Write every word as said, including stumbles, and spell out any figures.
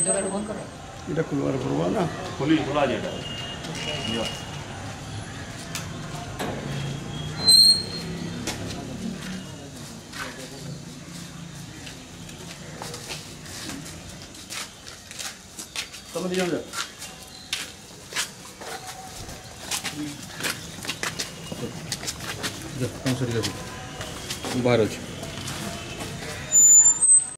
এটা খুলবার পড়বো না খুলি খোলা যেটা ତମେ ଦି ଜଣ ଯାଅ ଯା କଣ ସରି ଯାଉଛି ବାହାର ଅଛି